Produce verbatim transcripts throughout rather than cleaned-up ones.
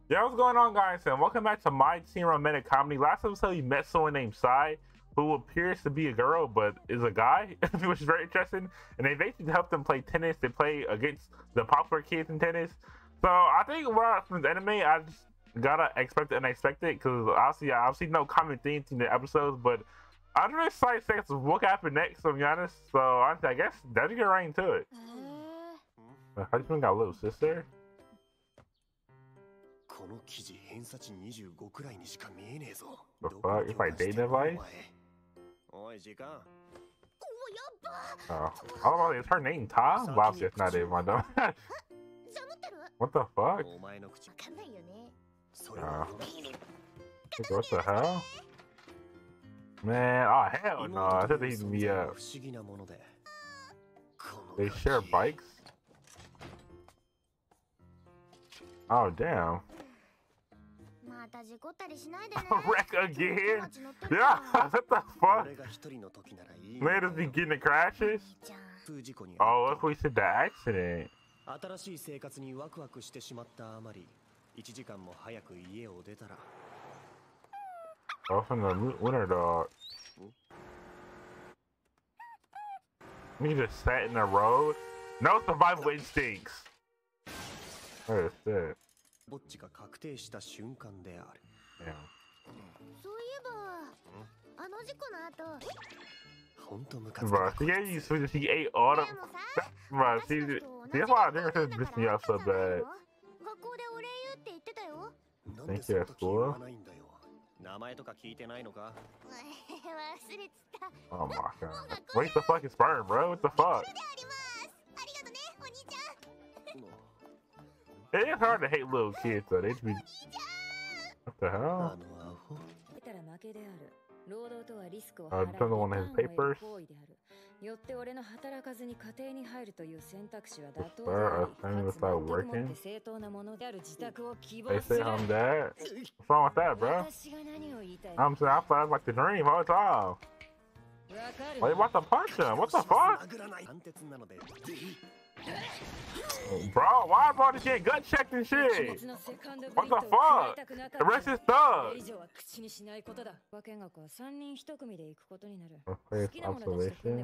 Yeah, what's going on, guys? And welcome back to my Teen Romantic Comedy. Last episode, we met someone named Sai, who appears to be a girl but is a guy, which is very interesting. And they basically help them play tennis. They play against the popular kids in tennis. So I think well, from the anime, I just gotta expect the unexpected because obviously, I obviously no common themes in the episodes, but I'm really excited to see what happened next. To be honest, so honestly, I guess let's get right into it. Uh, how do you think got a little sister? この記事偏差値にじゅうごくらいにしか見えねえぞ。 The fuck? It's like dating advice? おい時間。 Oh, all about is her name Tom? Well, obviously it's not it, my dog. What the fuck? Oh, Uh, what the hell? Man, oh hell no! I said they he'd be up. They share bikes? Oh damn. Wreck again? Yeah, what the fuck? Man, is he getting the crashes? Oh, what if we said the accident? 新しい生活にワクワクしてしまったあまり、いちじかんも早く家を出たら。 Oh, from the winter dog. We just sat in the road. No survival instincts. What is that? ぼっちが確定した瞬間である。 Damn. そういえば、あの事故の後。 本当ムカつく。 Bro, she gave you sweet. She ate all the. Bro, she. That's why I think her pissed me off so bad. 学校でお礼言うって言ってたよ。 Thank you, school. 名前とか聞いてないのか？ 忘れてた。 Oh my god. Waste the fucking sperm, bro. What the fuck? ありがとね、お兄ちゃん。 It is hard to hate little kids, though. They just be. What the hell? Uh, doesn't want his papers. The spur of family without working. They say I'm dad. What's wrong with that, bro? I'm saying I thought it was like the dream all the time. Why you about to punch him? What the fuck? Bro, why bro this shit gut checked and shit? What the fuck? The rest is thugs. Okay, observation.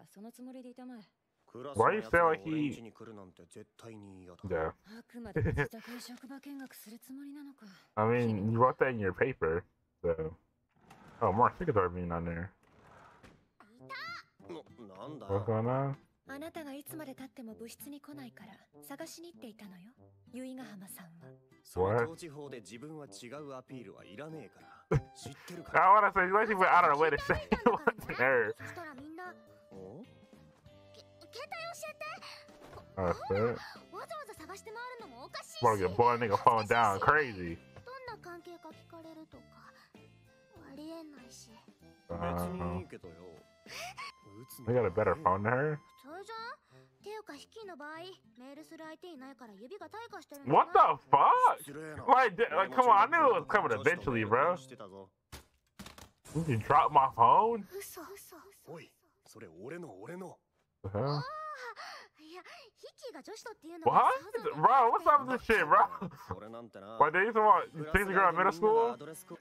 Why you feel like he? Yeah. I mean, you wrote that in your paper, so. Oh, more tickets are being on there. What's going on? あなたがいつまで経っても部室に来ないから探しに行っていたのよ。由比ヶ浜さんは。 その統治法で自分は違うアピールはいらねえから。知ってるか I wanna say, let's even out of the way to say what's in there. そしたらみんな。携帯教えて。 Oh shit. わざわざ探して回るのもおかしいし。 Wanna get boy nigga phone down crazy. どんな関係か聞かれるとかありえないし。 Uh, いいけどよ。 they got a better phone than her. それじゃていうかヒキの場合メールする相手いないから指が退化してる What the fuck? Like, like, come on, I knew it was coming eventually, bro. You can drop my phone? 嘘嘘嘘。 おい、それ俺の俺の。 The hell? いや、ヒキが女子とっていうの What? Bro, what's up with this shit, bro? 俺なんてな。 Why, they used to want to take the girl in middle school?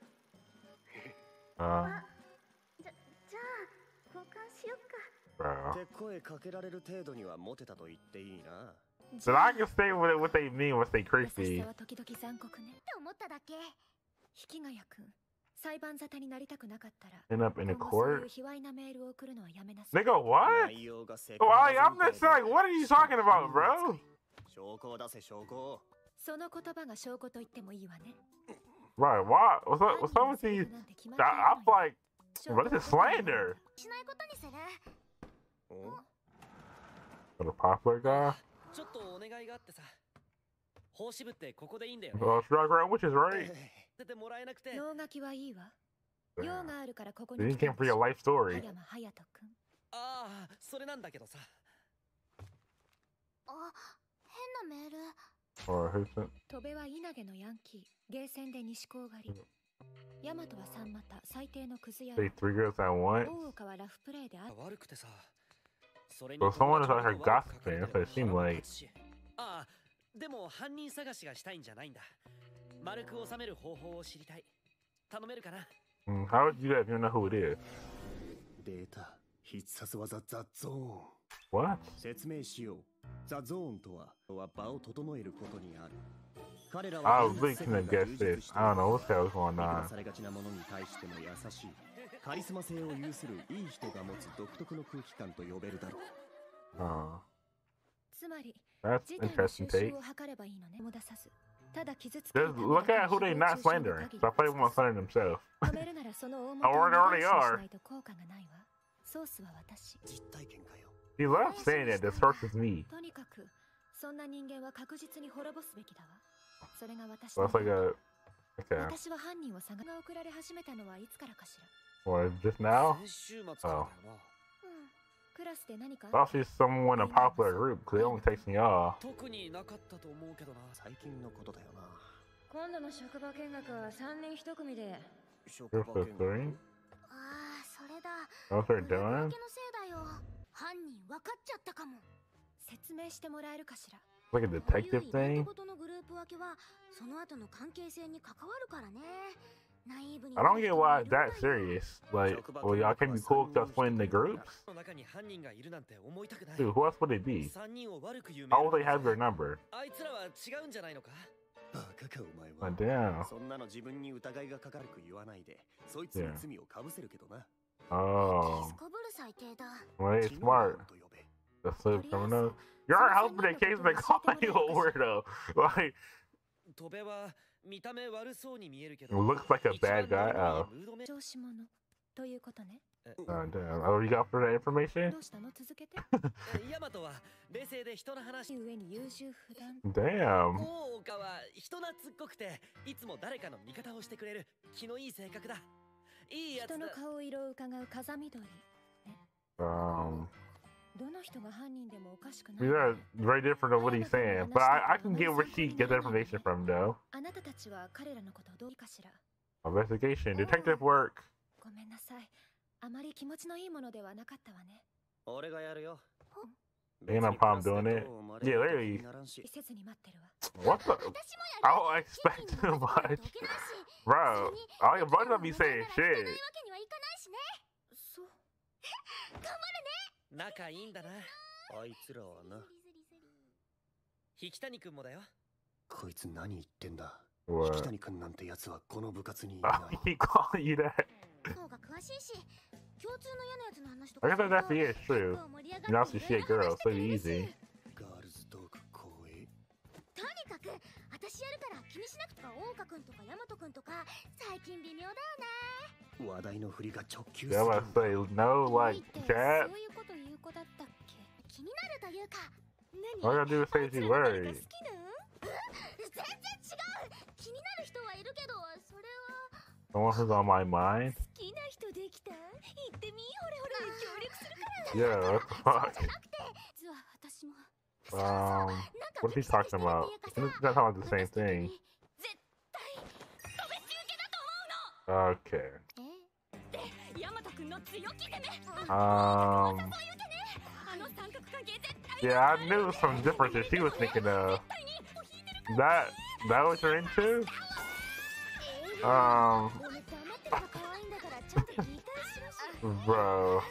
Uh, じゃ、じゃあ交換しよっか。 bro. って声かけられる程度にはモテたと言っていいな。 So I can say what, what they mean when they creepy. 優しさは時々残酷ねって思っただけ。ヒキガヤ君、裁判沙汰になりたくなかったら。 End up in the 今後そういう court? 卑猥なメールを送るのはやめなさい。 Nigga, what? 内容が世 Why? I'm just like, what are you talking about, bro? 証拠を出せ証拠。 その言葉が証拠と言ってもいいわね。 Right, why? What's up, what's up with these? I, I'm like, bro, this is slander. しないことにする。 For the popular guy? ちょっとお願いがあってさ。法支部ってここでいいんだよね。 Well, Shrug Rat, which is right. 出てもらえなくて。 脳書きはいいわ。用があるからここ You に来た came for your life story. 葉山隼人君。 ああ、それなんだけどさ。 あ、変なメール。 Or who's it? 戸辺は稲毛のヤンキー、ゲーセンで西高狩り。大和は三股、最低のクズ野郎。 Say three girls at once? 大岡はラフプレイである。 悪くてさ。それに Well, someone is out here gossiping. That's what it seemed like. ああ、でも犯人探しがしたいんじゃないんだ。 丸く収める方法を知りたい。頼めるかな？ Mm, how would you guys even know who it is? データ必殺技ザ・ゾーン。 What? 説明しよう。ザ・ゾーンとはは場を整えることにある。彼ら I は was really gonna guess this. I don't know what the hell's going 見下 on. されがちなものに対しても優しい。カリスマ性を有するいい人が持つ独特の空気感と呼べるだろう。 Uh, つまり that's 事態の interesting 収 take. 拾を図ればいいのね。もださずただ傷つけ Just るため look だ at who け they に not 誹謗中傷の slandering. 限り Stop playing with slandering themselves. 止めるならその大 I 元を already 理解し are. ないと効果がないわ。ソースは私。 実体験かよ。 He loves saying that the source is me. とにかくそんな人間は確実に滅ぼすべきだわ。それが私 So の it's like a okay. 私は犯人を探が送られ始めたのはいつからかしら。 Or just now? 先週末からだよな。 うん。クラスで何か I thought she's someone in a popular group because it only takes me y'all. 特になかったと思うけどな。 最近のことだよな。 今度の職場見学はさんにん一組で。 職 You're 場 so 見 three? ああ、それだ。 That's what グ they're ループ doing? 分けのせいだよ。犯人分かっちゃったかも。 説明してもらえるかしら。 Like a こういう detective イベン thing? トごとのグループ分けはその後の関係性に関わるからね。ナイーブに I don't get why it's that serious. Like, well, y'all can't be cool because playing the groups? の中に犯人がいるなんて思いたくない。 Dude, who else would it be? 三人を悪く言う How would they have your number? あいつらは違うんじゃないのか？ バカかお前 Oh, は。 damn. そんなの自分に疑いがかかるく言わないで、そいつに罪をかぶせるけどな。 Oh, すこぶる最低だ。 well, he's 血の smart. と呼べ。 That's so criminal. You aren't helping the case by calling you a weirdo. Like, 戸辺は見た目悪そうに見えるけど。 looks like a bad guy. Oh, ムードメ調子者ということね。 oh damn. Oh, you got for that information? どうしたの？続けて。 ヤマトは冷静で人の話。 上に優柔不断。 Damn. 大岡は人懐っこくていつも誰かの味方をしてくれる気のいい性格だ。いいやつだ。 人の顔色を伺う風緑。 Um, どの人が犯人でもおかしくない。 these are very different of what he's saying, but I, I can get where she gets that information from, though. あなたたちは彼らのことをどうかしら。 Investigation, detective work. ごめんなさい。あまり気持ちのいいものではなかったわね。 俺がやるよ。 Ain't no problem doing it. Yeah, literally. 施設に待ってるわ。 What the? I don't expect too much. Bro, all your brothers be saying shit. そう。 仲いいんだな。 あいつらはな。 引谷君もだよ。 こいつ何言ってんだ。 What? 引谷君なんてやつはこの部活にいな Oh, い。 he calling you that. そうが詳しいし、共通の嫌なやつの話と I か guess that definitely is true. You know, she shit girl, so easy. ガールズトーク光栄。 とにかく私やるから気にしなくてか大岡くんとか大和くんとか最近微妙だよね。 話題の振りが直球すぎ Yeah, る I'm about to say no, like, そう cat. いうこと言う子だったっけ？ 気になるというか。 All you gotta do is say she's worried. 好きなん？全然違う。気になる人はいるけど、それは Someone who's on my mind. 好きな人できた？言ってみ、ほれほれ協力するから。 Yeah, what the fuck? 実は私も。 Um, what is he talking about? He's not talking about the same thing. 絶対個別受けだと思うの。 Okay. で、大和くんの強気攻め。 Um, あの三角関係絶対 yeah, I knew some differences she was thinking of. That, that what you're into? Um, 黙ってれば可愛いんだからちゃんと理解しろし。 bro. ごめん、全然わかんな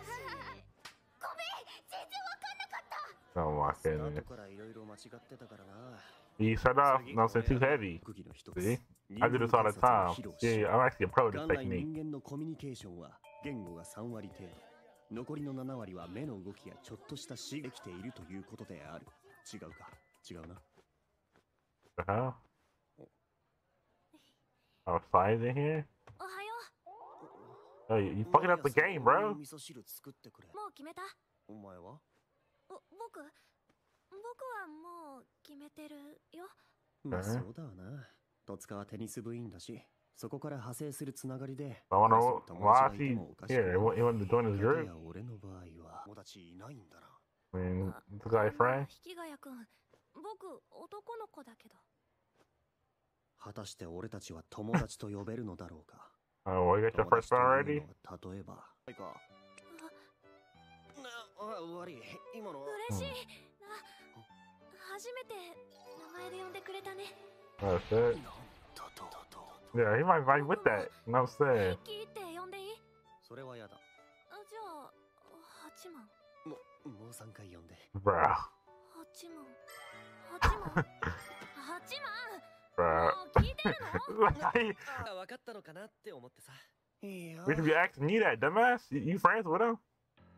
かった。 Oh my 後 goodness. からいろいろ間違ってたからな。 You shut off nothing too heavy. 特技の一つ See? I do this all the time. Yeah, I'm actually a pro at 元 this 来 technique. 人間のコミュニケーションは言語がさん割程度。残りのなな割は目の動きやちょっとした刺激できているということである。違うか。違うな。 The hell? Oh, Slide's in here? おはよ Oh, you, you fucking up the game, bro. 味噌汁作ってくれ。 う。もう決めた？ お前は？ お、僕僕はもう決めてるよ。 まあそうだわな。戸塚はテニス部員だし、そこから派生するつながりで。 I wanna know 友達 why がいて she もおかしくない here. He wanted to join his 片 group. や俺の場合は友達いないんだな。 I mean, this guy friend. 引ヶ谷くん、僕男の子だけど。 果たして俺たちは友達と呼べるのだろうか。 Oh, well, you got your 友 first 達と one いう already? のは例えば。はいか。な、あ、悪い。今の。 嬉しい。な、初めて名前で呼んでくれたね。 Oh, shit. Yeah, he might vibe with that. You know what I'm saying? キーって呼んでいい？ それはやだ。 あ、じゃあ八万。 ももう三回呼んで。 Bro. 八万。八万。八万。 Bro. もう聞いてるの？ あ、わかったのかなって思ってさ。 いや。 We should be asking you that, dumbass. You, you friends with him?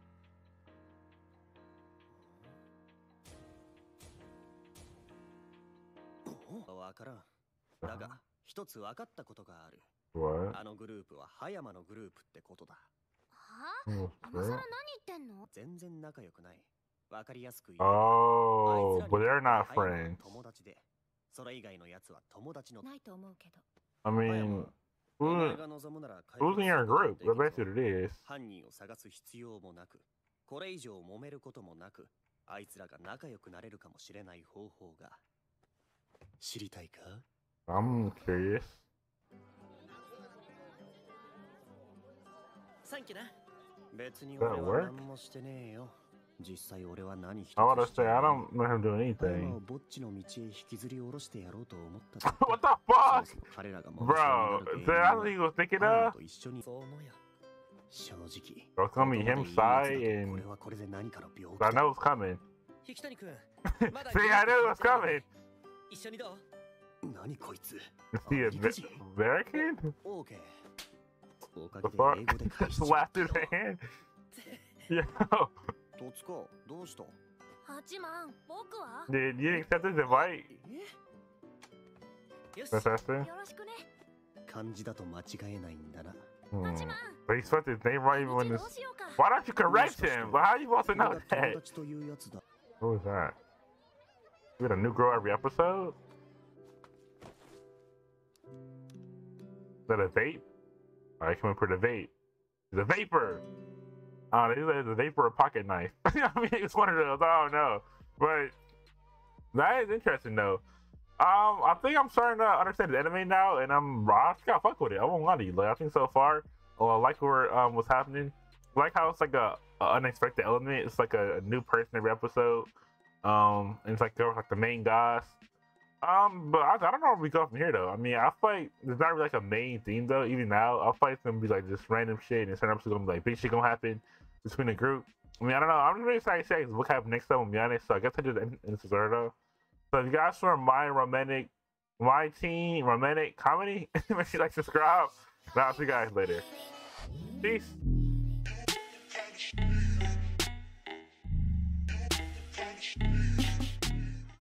わからん。だが一つ分かったことがある。 What? あのグループは葉山のグループってことだ。 はあ？ Oh, 今更何言ってんの？ 全然仲良くない。わかりやすく言う。 oh, あいつ but ら they're に not とって葉山は friends. 友達で、それ以外のやつは友達の。 ないと思うけど。 I 葉 mean, 山、お前 who's, が望むなら解 who's 決 in す your ることが group? できる That's basically what it is. 犯人を探す必要もなく、これ以上揉めることもなく、あいつらが仲良くなれるかもしれない方法が。知りたいか？ I'm curious. サンキューな。 別に Does that 俺 work? は何もしてねえよ。実際俺は何一つ I want to して say, ない I don't know him doing 葉山 anything. をぼっちの道へ引きずり下ろしてやろうと思っただけ。 What the そも fuck? そも彼らが Bro, is that how he was thinking 葉山 of? と一緒にそう思うよ。 正直 Bro, it's gonna be 言葉 him, でいいやつだ Sai, と and これはこれで何かの病気 I だ know it's coming. 引谷くん。まだ See, I knew it was coming. 一緒にどう？ 何こいつ Is he a Ve- American? オーケーおか The げ fuck? で英語で返し Just ちまっ slapped たよ his hand. Yo, 戸塚どうした八万。僕は？ did you accept his invite, よし。 Professor? よろしくね。 漢字だと間違えないんだな Hmm. 八万。 But he spelled his name right even 道 when ど this. うしようか。 Why don't you correct him? But how you supposed to 俺 know が友 that? 達というやつだ Who was that? We got a new girl every episode? Is that a vape? Alright, come in for the vape. The vapor! Uh, they said it's a vapor or pocket knife. I mean, it's one of those. I don't know. But that is interesting, though. Um, I think I'm starting to understand the anime now, and I'm I just gotta fuck with it. I won't lie to you. Like, I think so far, oh, I like where um what's happening. I like how it's like a, a unexpected element. It's like a, a new person every episode. Um, and it's like they're like the main guys. Um, but I, I don't know where we go from here though. I mean, I feel like there's not really like a main theme though. Even now, I feel like it's gonna be like just random shit, and certain episodes gonna be like big shit gonna happen between the group. I mean, I don't know. I'm just really excited to see what happens next time. To be honest, so I guess I did in this though. So if you guys want my romantic, my teen romantic comedy, make sure you like subscribe. And I'll see you guys later. Peace. Thank you.